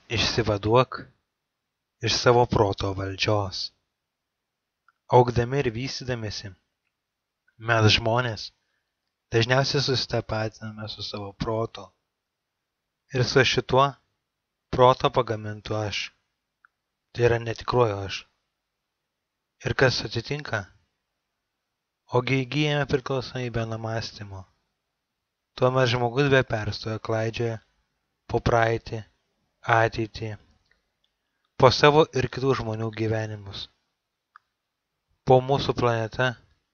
Išsivaduok iš savo proto valdžios. Augdami ir vystydamiesi, mes žmonės dažniausiai susitapatiname su savo protu ir su šituo proto pagamintu aš. Tai yra netikruoju aš. Ir kas atsitinka? Ogi įgyjame priklausomybę nuo mąstymo. Tuomet žmogus be perstojo klaidžioja po praeitį, ateitį, po savo ir kitų žmonių gyvenimus, po mūsų planetą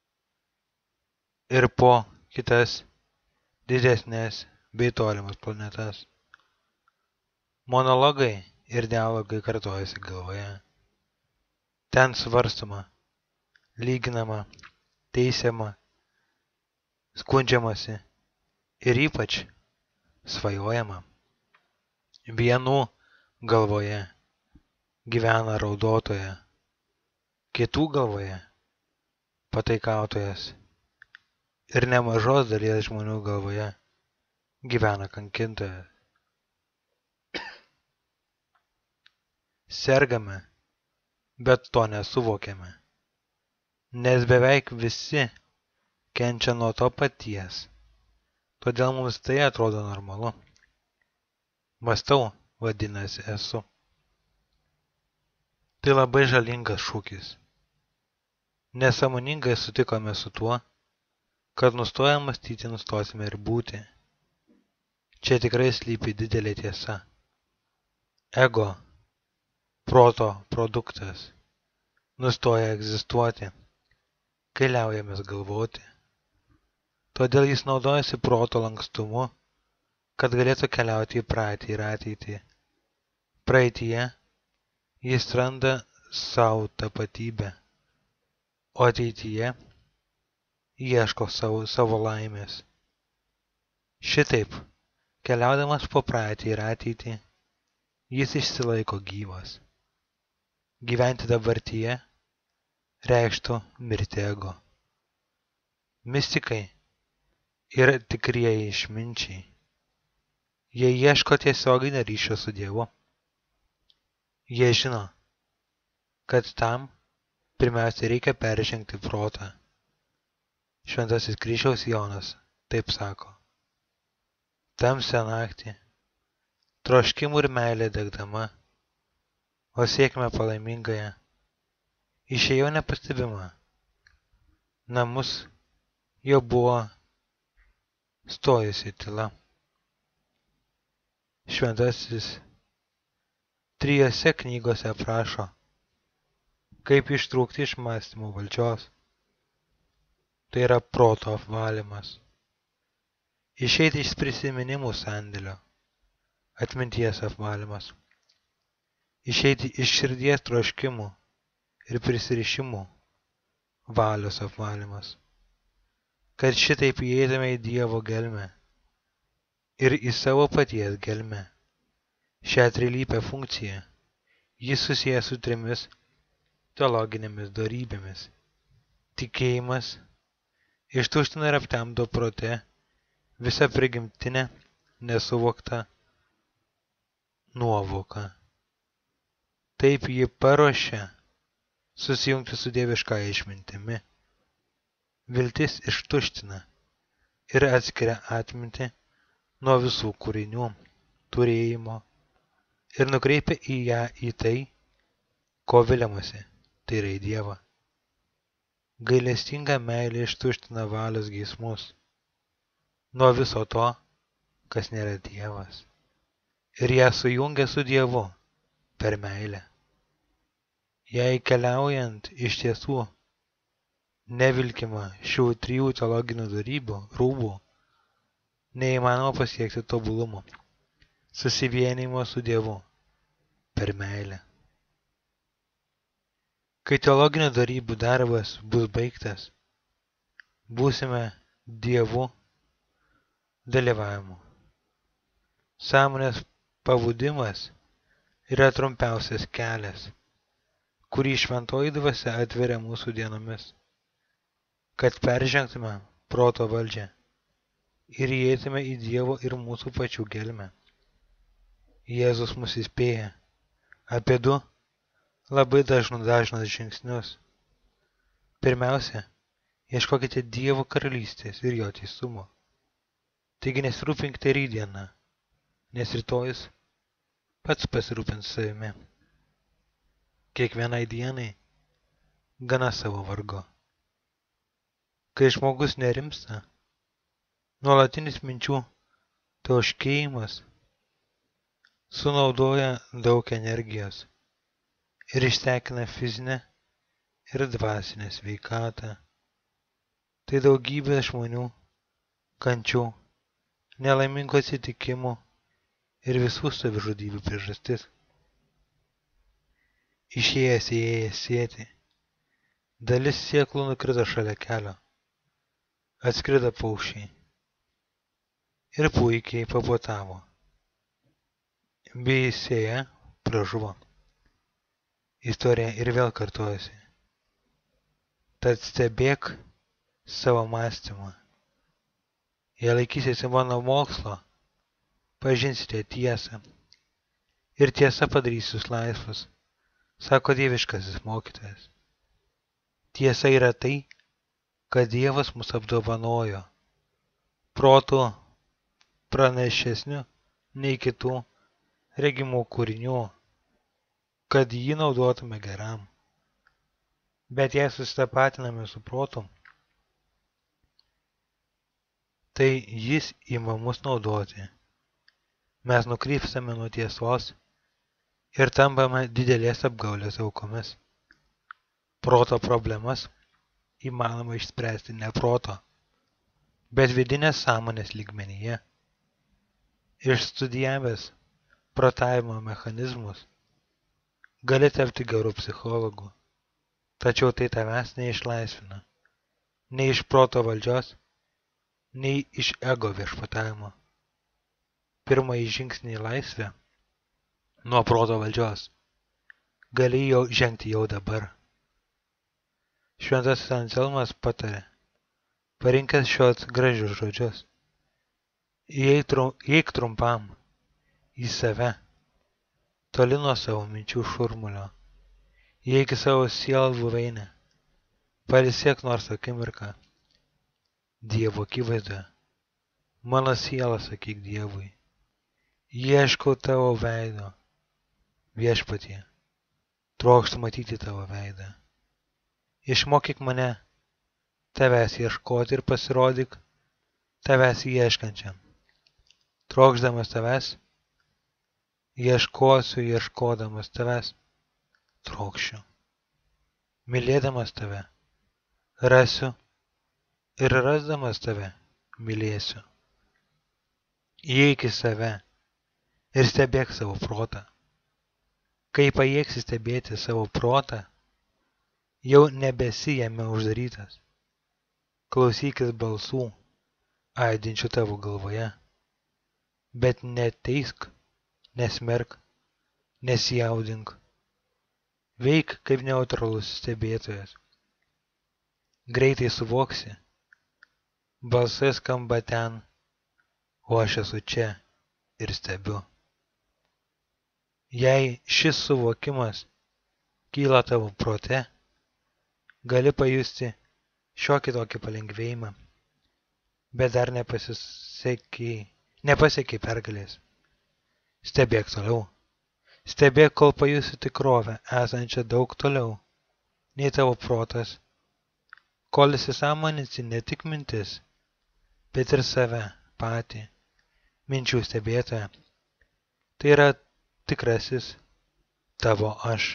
ir po kitas didesnės bei tolimas planetas. Monologai ir dialogai kartojasi galvoje. Ten svarstoma, lyginama, teisiama, skundžiamasi ir ypač svajojama. Vienų galvoje gyvena raudotoja, kitų galvoje pataikautojas ir nemažos dalies žmonių galvoje gyvena kankintojas. Sergame, bet to nesuvokiame, nes beveik visi kenčia nuo to paties, todėl mums tai atrodo normalu. Mąstau, vadinasi, esu. Tai labai žalingas šūkis. Nesąmoningai sutikome su tuo, kad nustoję mąstyti nustosime ir būti. Čia tikrai slypi didelė tiesa. Ego, proto produktas, nustoja egzistuoti, kai liaujamės galvoti. Todėl jis naudojasi proto lankstumu, kad galėtų keliauti į praeitį ir ateitį. Praeityje jis randa savo tapatybę, o ateityje ieško savo laimės. Šitaip, keliaudamas po praeitį ir ateitį, jis išsilaiko gyvas. Gyventi dabartyje reikštų mirti ego. Mistikai yra tikrieji išminčiai. Jie ieško tiesioginio ryšio su Dievu. Jie žino, kad tam pirmiausia reikia peržengti protą. Šventasis Kryžiaus Jonas taip sako. Tamsią naktį, troškimų ir meilė degdama, o sėkmę palaimingąją, išėjau nepastebima. Namus jau buvo stojusi tyla. Šventasis trijose knygose aprašo, kaip ištrūkti iš mąstymo valdžios. Tai yra proto apvalymas. Išeiti iš prisiminimų sandėlio, atminties apvalymas. Išeiti iš širdies troškimų ir prisirišimų, valios apvalymas. Kad šitaip įeitume į Dievo gelmę ir į savo paties gelmę. Šią trilypę funkciją jis susijęs su trimis teologinėmis dorybėmis. Tikėjimas ištuština ir aptemdo prote visą prigimtinę, nesuvoktą nuovoką. Taip ji paruošia susijungti su dieviškąja išmintimi. Viltis ištuština ir atskiria atmintį nuo visų kūrinių, turėjimo ir nukreipia į ją į tai, ko viliamasi, tai yra į Dievą. Gailestinga meilė ištuština valios geismus nuo viso to, kas nėra Dievas, ir ją sujungia su Dievu per meilę. Jei keliaujant iš tiesų nevilkima šių trijų teologinių dorybių rūbų, neįmanoma pasiekti tobulumo, susivienijimo su Dievu per meilę. Kai teologinių dorybių darbas bus baigtas, būsime Dievu dalyvavimu. Sąmonės pabudimas yra trumpiausias kelias, kurį šventoji dvasia atveria mūsų dienomis, kad peržengtume proto valdžią ir įeitume į Dievo ir mūsų pačių gelmę. Jėzus mus įspėja apie du labai dažnus žingsnius. Pirmiausia, ieškokite Dievo karalystės ir jo teisumo. Taigi nesirūpinkite rytdieną, nes rytojus pats pasirūpins savimi. Kiekvienai dienai gana savo vargo. Kai žmogus nerimsta, nuolatinis minčių tauškėjimas sunaudoja daug energijos ir išsekina fizinę ir dvasinę sveikatą. Tai daugybė žmonių kančių, nelaimingų atsitikimų ir visų savižudybių priežastis. Išėjęs sėti, dalis sėklų nukrito šalia kelio, atskrido paukščiai ir puikiai papuotavo, bei sėja pražuvo. Istorija ir vėl kartojasi. Tad stebėk savo mąstymą. Jei laikysite mano mokslo, pažinsite tiesą ir tiesa padarys jūs laisvus, sako dieviškasis mokytojas. Tiesa yra tai, kad Dievas mus apdovanojo protu pranašesniu nei kitų regimų kūrinių, kad jį naudotume geram. Bet jei susitapatiname su protu, tai jis ima mus naudoti. Mes nukrypstame nuo tiesos ir tampame didelės apgaulės aukomis. Proto problemas įmanoma išspręsti ne proto, bet vidinės sąmonės lygmenyje. Išstudijavęs protavimo mechanizmus, gali tapti gerų psichologų, tačiau tai tavęs neišlaisvina, nei iš proto valdžios, nei iš ego viešpatavimo. Pirmąjį žingsnį į laisvę nuo proto valdžios gali jau žengti jau dabar. Šventasis Anselmas patarė, parinkęs šios gražius žodžius: įeik trumpam į save, toli nuo savo minčių šurmulio, įeik į savo sielą buveinę, pailsėk nors akimirką Dievo akivaizdoje. Mano siela, sakyk Dievui, ieškau tavo veido, viešpatie, trokštu matyti tavo veidą. Išmokyk mane tavęs ieškoti ir pasirodyk tavęs ieškančiam. Trokšdamas tavęs, ieškosiu ieškodamas tavęs, trokšiu. Mylėdamas tave, rasiu ir rasdamas tave, mylėsiu. Įeik į save ir stebėk savo protą. Kai pajėgsi stebėti savo protą, jau nebesi jame uždarytas. Klausykis balsų, aidinčių tavo galvoje, bet neteisk, nesmerk, nesijaudink. Veik kaip neutralus stebėtojas. Greitai suvoksi, balsai skamba ten, o aš esu čia ir stebiu. Jei šis suvokimas kyla tavo prote, gali pajusti šiokį tokį palengvėjimą, bet dar nepasiekiai pergalės. Stebėk toliau. Stebėk, kol pajusi tikrovę, esančią daug toliau nei tavo protas, kol įsisąmoninsi ne tik mintis, bet ir save patį, minčių stebėtoją. Tai yra tikrasis tavo aš,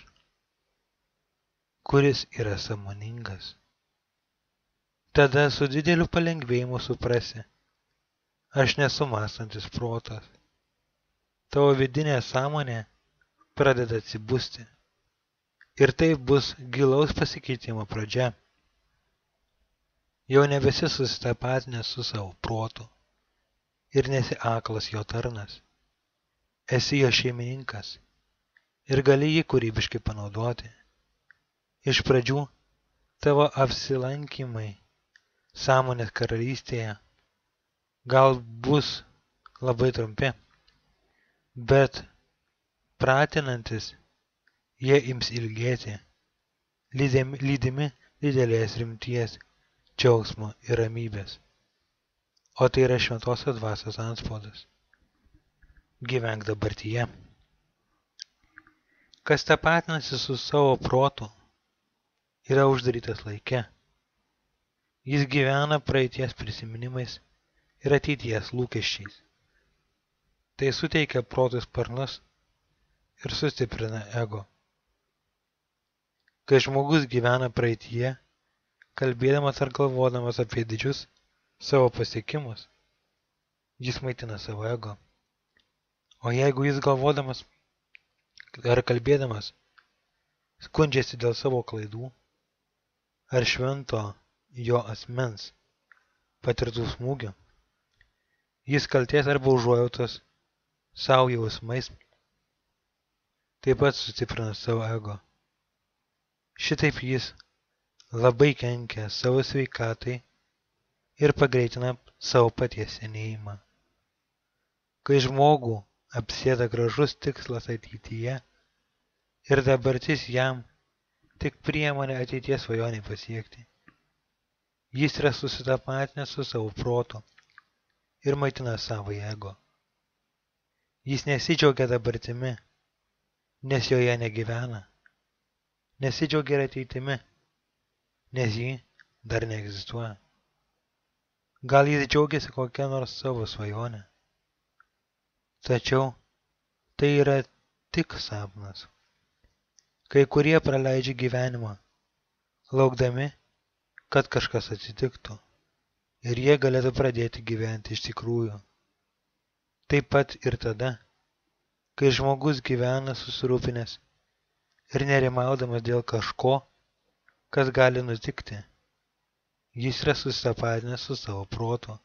kuris yra sąmoningas. Tada su dideliu palengvėjimu suprasi, aš nesu mąstantis protas. Tavo vidinė sąmonė pradeda atsibusti. Ir tai bus gilaus pasikeitimo pradžia. Jau nebesi susitapatinęs su savo protu ir nesi aklas jo tarnas. Esi jo šeimininkas ir gali jį kūrybiškai panaudoti. Iš pradžių tavo apsilankymai sąmonės karalystėje gal bus labai trumpi, bet pratinantis, jie ims ilgėti, lydimi didelės rimties, džiaugsmo ir ramybės. O tai yra šventosios dvasios antspaudas. Gyvenk dabartyje. Kas tapatinasi su savo protu, yra uždarytas laike. Jis gyvena praeities prisiminimais ir ateities lūkesčiais. Tai suteikia protui sparnus ir sustiprina ego. Kai žmogus gyvena praeityje, kalbėdamas ar galvodamas apie didžius savo pasiekimus, jis maitina savo ego. O jeigu jis galvodamas ar kalbėdamas skundžiasi dėl savo klaidų ar švento jo asmens patirtų smūgių, jis kalties arba užuojautos savo jausmais taip pat sustiprina savo ego. Šitaip jis labai kenkia savo sveikatai ir pagreitina savo paties senėjimą. Kai žmogų apsėda gražus tikslas ateityje ir dabartis jam tik priemonė ateities svajoniai pasiekti, jis yra susitapatinęs su savo protu ir maitina savo ego. Jis nesidžiaugia dabartimi, nes joje negyvena. Nesidžiaugia ir ateitimi, nes ji dar neegzistuoja. Gal jis džiaugiasi kokią nors savo svajonę. Tačiau tai yra tik sapnas. Kai kurie praleidžia gyvenimą, laukdami, kad kažkas atsitiktų, ir jie galėtų pradėti gyventi iš tikrųjų. Taip pat ir tada, kai žmogus gyvena susirūpinęs ir nerimaudamas dėl kažko, kas gali nutikti, jis yra susitapatinęs su savo protu.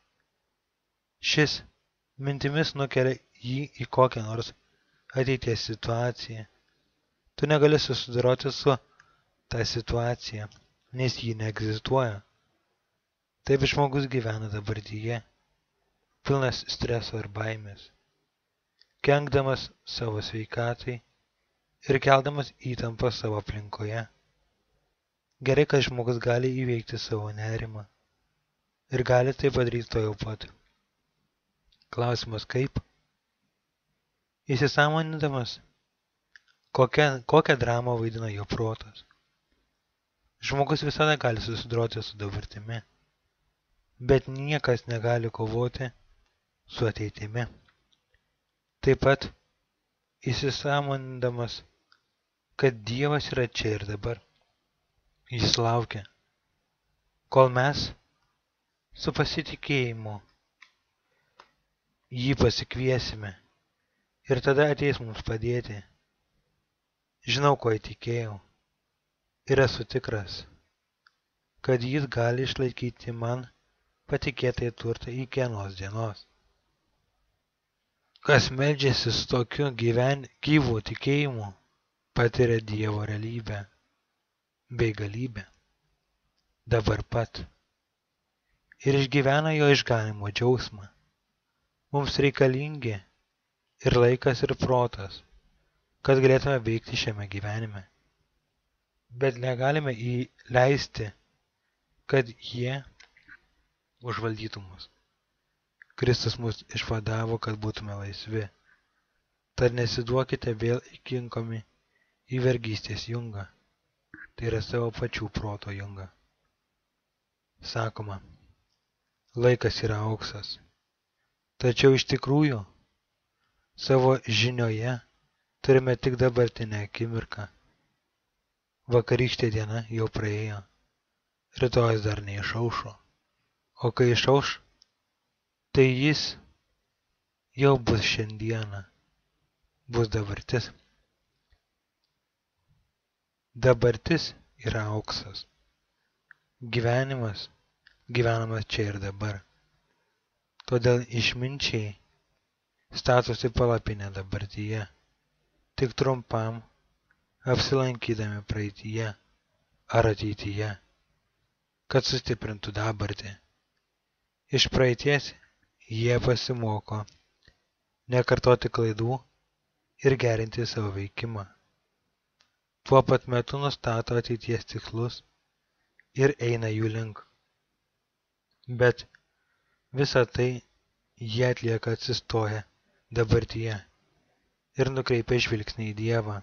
Šis mintimis nukelia jį į kokią nors ateities situaciją. Tu negali susidoroti su ta situacija, nes ji neegzistuoja. Taip žmogus gyvena dabartyje, pilnas streso ir baimės, kenkdamas savo sveikatai ir keldamas įtampą savo aplinkoje. Gerai, kad žmogus gali įveikti savo nerimą ir gali tai padaryti tuojau pat. Klausimas kaip? Įsisąmonindamas, kokią dramą vaidina jo protas. Žmogus visada gali susidoroti su dabartimi, bet niekas negali kovoti su ateitimi. Taip pat įsisąmonindamas, kad Dievas yra čia ir dabar. Jis laukia, kol mes su pasitikėjimu jį pasikviesime ir tada ateis mums padėti. Žinau, ko įtikėjau ir esu tikras, kad jis gali išlaikyti man patikėtai turtą iki anos dienos. Kas meldžiasi su tokiu gyvu tikėjimu, patiria Dievo realybę bei galybę dabar pat ir išgyvena jo išganimo džiaugsmą. Mums reikalingi ir laikas ir protas, kad galėtume veikti šiame gyvenime, bet negalime įleisti, kad jie užvaldytų mus. Kristus mus išvadavo, kad būtume laisvi. Tad nesiduokite vėl įkinkomi į vergystės jungą. Tai yra savo pačių proto jungą. Sakoma, laikas yra auksas. Tačiau iš tikrųjų, savo žinioje turime tik dabartinę akimirką. Vakarykštė diena jau praėjo. Rytojas dar neišaušo. O kai išauš, tai jis jau bus šiandieną. Bus dabartis. Dabartis yra auksas. Gyvenimas gyvenamas čia ir dabar. Todėl išminčiai statosi palapinę dabartyje, tik trumpam apsilankydami praeityje ar ateityje, kad sustiprintų dabartį. Iš praeities jie pasimoko nekartoti klaidų ir gerinti savo veikimą. Tuo pat metu nustato ateities tikslus ir eina jų link. Bet visą tai jie atlieka atsistoję dabartyje ir nukreipia žvilgsnį į Dievą.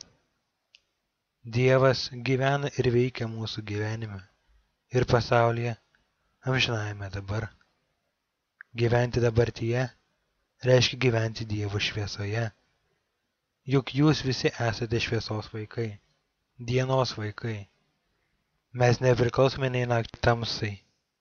Dievas gyvena ir veikia mūsų gyvenime ir pasaulyje amžinajame dabar. Gyventi dabartyje reiškia gyventi Dievo šviesoje. Juk jūs visi esate šviesos vaikai, dienos vaikai. Mes nepriklausome nei naktį tamsai.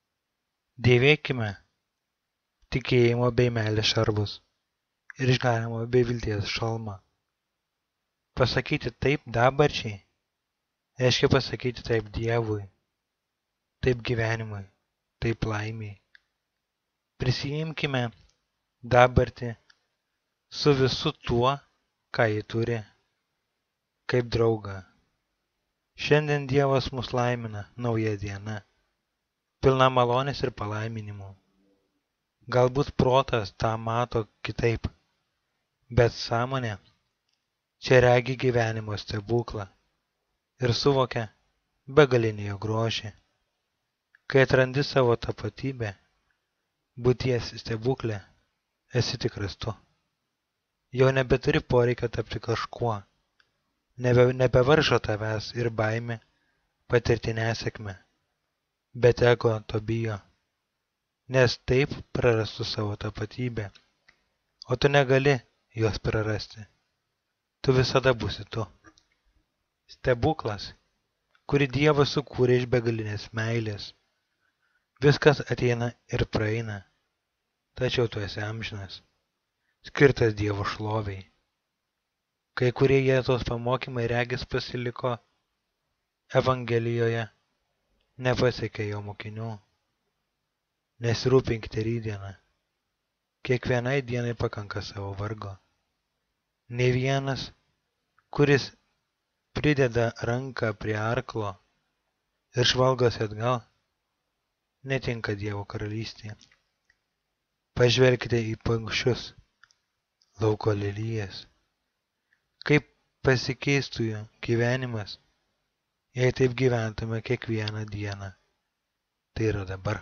Dėvėkime tikėjimo bei meilės šarvus ir išganimo bei vilties šalmą. Pasakyti taip dabarčiai reiškia pasakyti taip Dievui, taip gyvenimui, taip laimiai. Prisijimkime dabartį su visu tuo, ką ji turi, kaip draugą. Šiandien Dievas mus laimina nauja diena, pilna malonės ir palaiminimų. Galbūt protas tą mato kitaip, bet sąmonė čia regi gyvenimo stebuklą ir suvokia begalinį jo grožį. Kai atrandi savo tapatybę, būties stebuklę, esi tikras tu. Jau nebeturi poreikio tapti kažkuo, nebevaržo tavęs ir baimė patirti nesėkmę, bet ego to bijo, nes taip prarastų savo tapatybę, o tu negali jos prarasti. Tu visada būsi tu. Stebuklas, kurį Dievas sukūrė iš begalinės meilės. Viskas ateina ir praeina, tačiau tu esi amžinas, skirtas Dievo šloviai. Kai kurie Jėzaus pamokymai regis pasiliko Evangelijoje, nepasiekė jo mokinių. Nesirūpinkite rytdieną. Kiekvienai dienai pakanka savo vargo. Nei vienas, kuris prideda ranką prie arklo ir žvalgosi atgal, netinka Dievo karalystėje. Pažvelkite į paukščius, lauko lelijas. Kaip pasikeistų jų gyvenimas, jei taip gyventume kiekvieną dieną. Tai yra dabar.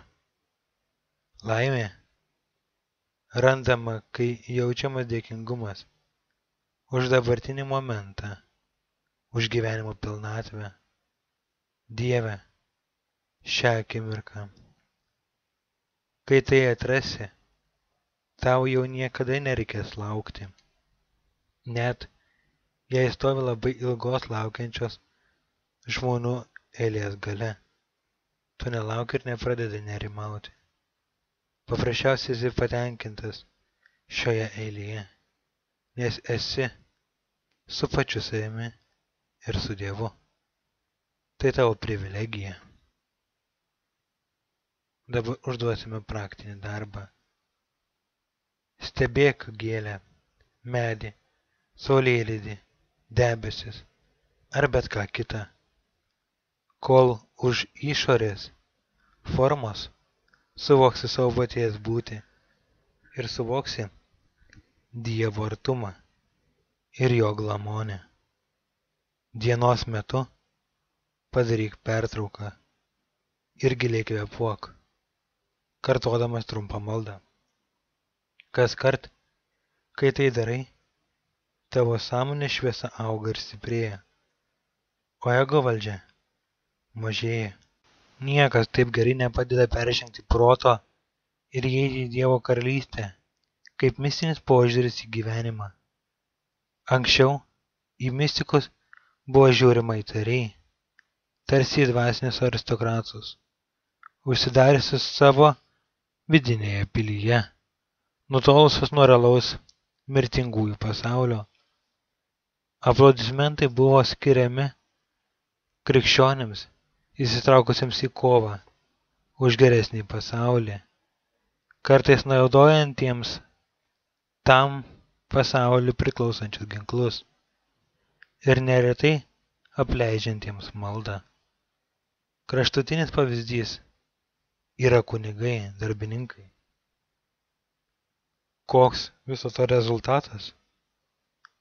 Laimė randama, kai jaučiamas dėkingumas už dabartinį momentą, už gyvenimo pilnatvę. Dieve, šią akimirką. Kai tai atrasi, tau jau niekada nereikės laukti. Net jei stovi labai ilgos laukiančios žmonių eilės gale, tu nelauki ir nepradedi nerimauti. Paprasčiausiai esi patenkintas šioje eilėje, nes esi su pačiu savimi ir su Dievu. Tai tavo privilegija. Dabar užduosime praktinį darbą. Stebėk gėlę, medį, saulėlydį, debesis ar bet ką kitą, kol už išorės formos suvoksi savo paties būtį ir suvoksi Dievo artumą ir jo glamonę. Dienos metu padaryk pertrauką ir giliai kvėpuok, kartodamas trumpą maldą. Kaskart, kai tai darai, tavo sąmonės šviesa auga ir stiprėja, o ego valdžia mažėja. Niekas taip gerai nepadeda peržengti proto ir įeiti į Dievo karalystę, kaip mistinis požiūris į gyvenimą. Anksčiau į mistikus buvo žiūrima įtariai, tarsi į dvasinius aristokratus, užsidariusius savo vidinėje pilyje, nutolusios nuo realaus mirtingųjų pasaulio. Aplodismentai buvo skiriami krikščionims, įsitraukusiems į kovą už geresnį pasaulį, kartais naudojantiems tam pasauliu priklausančius ginklus ir neretai apleidžiantiems maldą. Kraštutinis pavyzdys yra kunigai, darbininkai. Koks viso to rezultatas?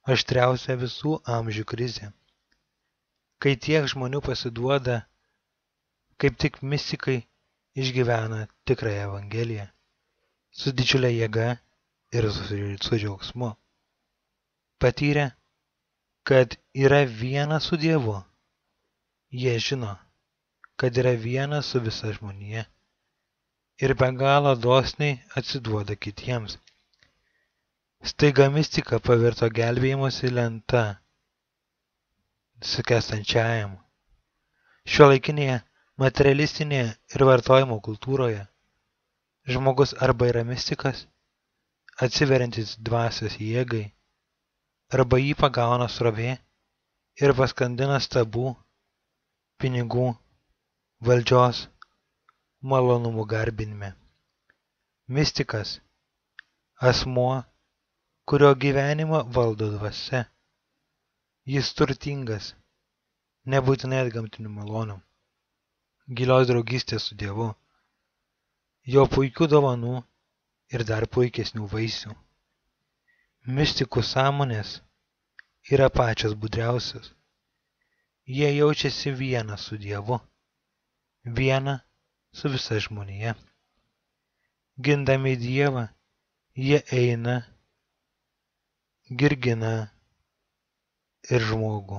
aštriausia visų amžių krizė, kai tiek žmonių pasiduoda, kaip tik mistikai išgyvena tikrąją Evangeliją, su didžiulė jėga ir su džiaugsmu. Patyrę, kad yra viena su Dievu, jie žino, kad yra viena su visa žmonija ir be galo dosniai atsiduoda kitiems. Staiga mistika pavirto gelbėjimosi lenta skęstančiajam. Šiuolaikinėje materialistinėje ir vartojimo kultūroje žmogus arba yra mistikas, atsiveriantis dvasios jėgai, arba jį pagauna srovė ir paskandina stabų, pinigų, valdžios, malonumų garbinime. Mistikas – asmuo, kurio gyvenimą valdo dvasia. Jis turtingas, nebūtinai atgamtinių malonių, gilios draugystės su Dievu, jo puikių dovanų ir dar puikesnių vaisių. Mistikų sąmonės yra pačios budriausios. Jie jaučiasi viena su Dievu, viena su visa žmonija. Gindami Dievą, jie eina, girgina ir žmogų.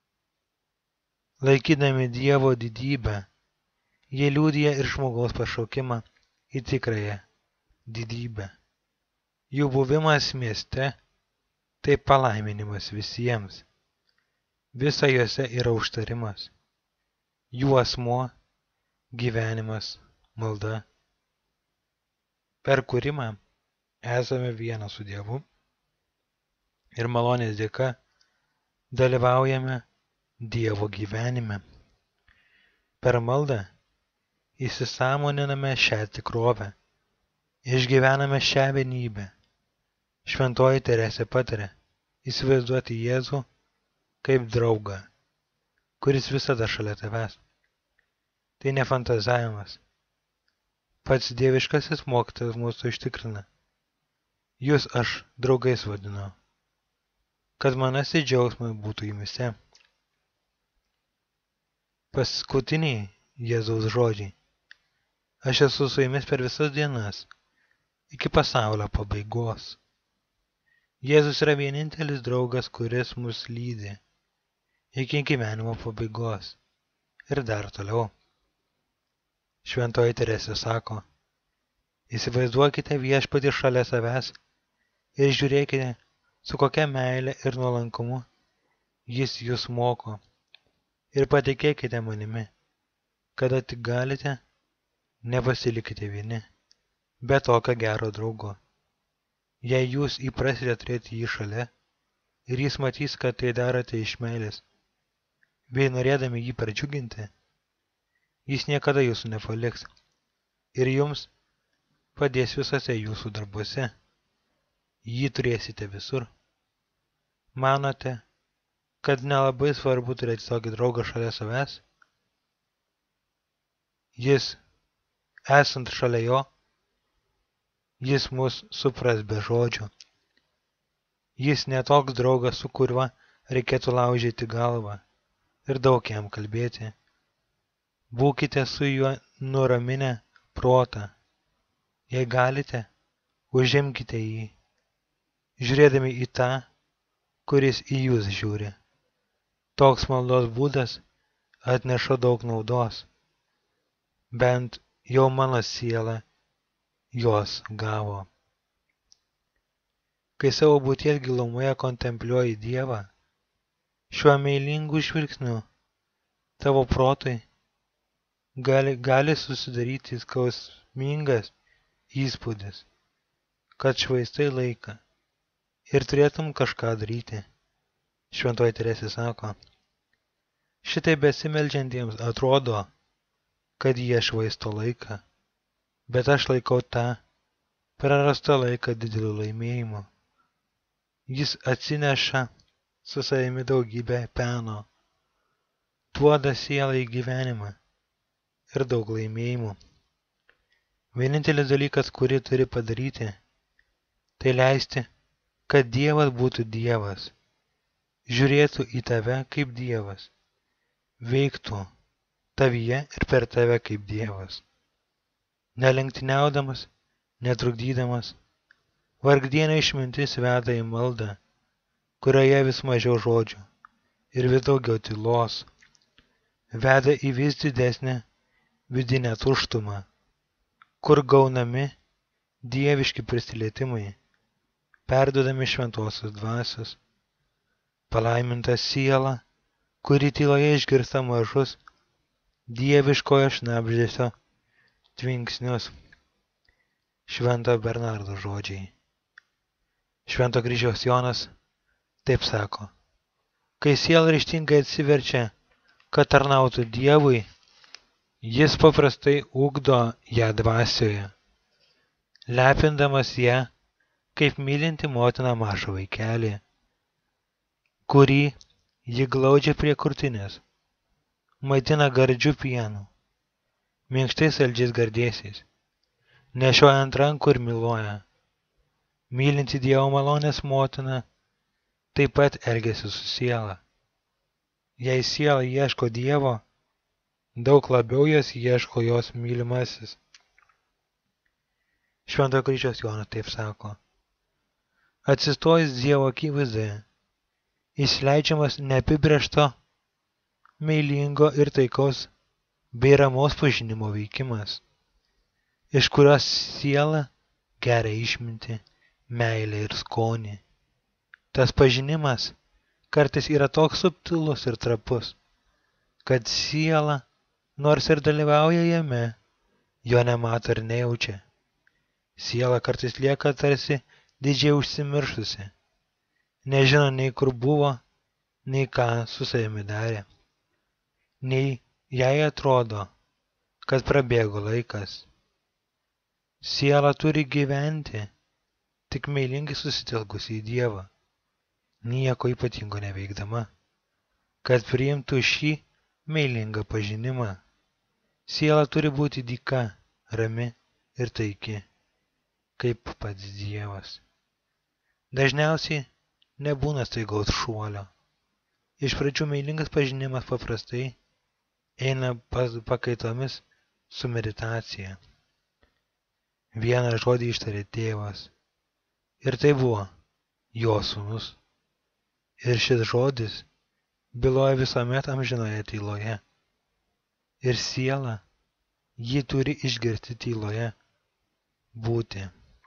Laikydami Dievo didybę, jie liudija ir žmogaus pašaukimą į tikrąją didybę. Jų buvimas mieste – tai palaiminimas visiems. Visa juose yra užtarimas. Jų asmuo – gyvenimas, malda. Per kūrimą esame viena su Dievu ir malonės dėka dalyvaujame Dievo gyvenime. Per maldą įsisąmoniname šią tikrovę, išgyvename šią vienybę. Šventoji Teresė pataria įsivaizduoti Jėzų kaip draugą, kuris visada šalia tavęs. Tai ne fantazavimas. Pats dieviškasis mokytojas mūsų užtikrina. Jūs aš draugais vadinu, kad manasis džiaugsmai būtų jumise. Paskutiniai Jėzaus žodžiai. Aš esu su jumis per visas dienas, iki pasaulio pabaigos. Jėzus yra vienintelis draugas, kuris mus lydi iki gyvenimo pabaigos ir dar toliau. Šventoji Teresė sako, įsivaizduokite viešpatį šalia savęs ir žiūrėkite, su kokia meile ir nuolankumu jis jūs moko. Ir patikėkite manimi, kada tik galite, nepasilikite vieni, be tokio gero draugo. Jei jūs įprasite turėti jį šalia, ir jis matys, kad tai darote iš meilės, bei norėdami jį pradžiuginti, jis niekada jūsų nepaliks ir jums padės visose jūsų darbuose. Jį turėsite visur. Manote, kad nelabai svarbu turėti tokį draugą šalia savęs? Jis, esant šalia jo, jis mus supras be žodžių. Jis ne toks draugas, su kuriuo reikėtų laužyti galvą ir daug jam kalbėti. Būkite su juo nuraminę protą. Jei galite, užimkite jį, žiūrėdami į tą, kuris į jūs žiūri. Toks maldos būdas atneša daug naudos. Bent jau mano siela jos gavo. Kai savo būties gilumoje kontempliuoji Dievą, šiuo meilingu žvilgsniu tavo protui gali susidaryti skausmingas įspūdis, kad švaistai laiką ir turėtum kažką daryti. Šventoji Teresė sako, šitai besimeldžiantiems atrodo, kad jie švaisto laiką, bet aš laikau tą prarastą laiką dideliu laimėjimu. Jis atsineša su savimi daugybę peno, duoda sielai gyvenimą ir daug laimėjimų. Vienintelis dalykas, kurį turi padaryti, tai leisti, kad Dievas būtų Dievas žiūrėtų į tave kaip Dievas, veiktų tavyje ir per tave kaip Dievas, nelenktyniaudamas, netrukdydamas. Vargdienio išmintis veda į maldą, kurioje vis mažiau žodžių ir vis daugiau tylos, veda į vis didesnę vidinę tuštumą, kur gaunami dieviški prisilietimai, perduodami šventosios dvasios. Palaiminta siela, kuri tyloje išgirsta mažus dieviškojo šnabždesio tvinksnius. Švento Bernardo žodžiai. Švento kryžiaus Jonas taip sako: kai siela ryžtingai atsiverčia, kad tarnautų Dievui, jis paprastai ugdo ją dvasioje, lepindamas ją kaip mylinti motina mažą vaikelį, kurį ji glaudžia prie krūtinės, maitina gardžiu pienu, minkštais saldžiais gardėsiais, nešioja ant rankų ir myluoja. Mylinti Dievo malonės motina taip pat elgiasi su siela. Jei siela ieško Dievo, daug labiau jos ieško jos mylimasis. Švento kryžiaus Jonas taip sako: atsistojęs Dievo akivaizdoje, įsileidžiamas neapibrėžto, meilingo ir taikaus bei ramaus pažinimo veikimas, iš kurios siela geria išmintį, meilę ir skonį. Tas pažinimas kartais yra toks subtilus ir trapus, kad siela, nors ir dalyvauja jame, jo nemato ir nejaučia. Siela kartais lieka tarsi didžiai užsimiršusi, nežino nei kur buvo, nei ką su savimi darė, nei jai atrodo, kad prabėgo laikas. Siela turi gyventi tik meilingai susitelkusi į Dievą, nieko ypatingo neveikdama, kad priimtų šį meilingą pažinimą. Siela turi būti dyka, rami ir taiki, kaip pats Dievas. Dažniausiai nebūna staigaus šuolio. Iš pradžių meilingas pažinimas paprastai eina pakaitomis su meditacija. Vieną žodį ištarė tėvas, ir tai buvo jo sūnus. Ir šis žodis byloja visuomet amžinoje tyloje. Ir siela jį turi išgirsti tyloje, būti.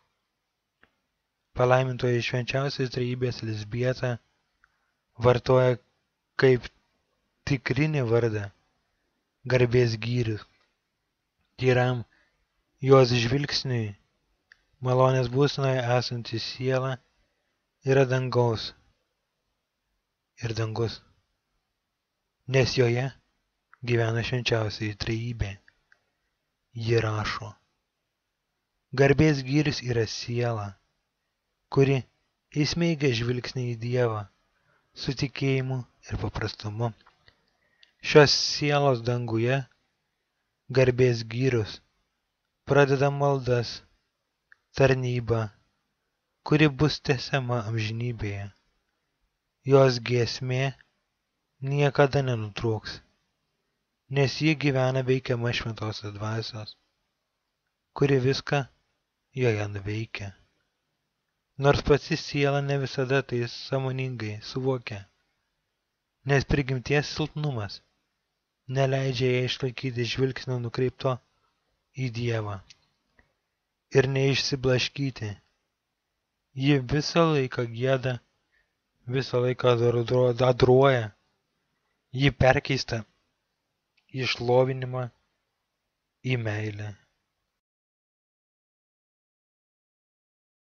Palaimintoji švenčiausios trejybės Elzbieta vartoja kaip tikrinį vardą garbės gyrius. Tyram jos žvilgsniui malonės būsenoje esanti siela yra dangaus ir dangus, nes joje gyvena švenčiausioji trejybė. Ji rašo: garbės gyrius yra siela, kuri įsmeigia žvilgsnį į Dievą su tikėjimu ir paprastumu. Šios sielos danguje garbės gyrius pradeda maldas, tarnybą, kuri bus tęsiama amžinybėje. Jos giesmė niekada nenutrūks, nes ji gyvena veikiama šventosios dvasios, kuri viską joje nuveikia. Nors pati siela ne visada tai sąmoningai suvokia, nes prigimties silpnumas neleidžia jai išlaikyti žvilgsnio nukreipto į Dievą ir neišsiblaškyti. Ji visą laiką gieda, visą laiką adoruoja, ji perkeista į šlovinimą, į meilę.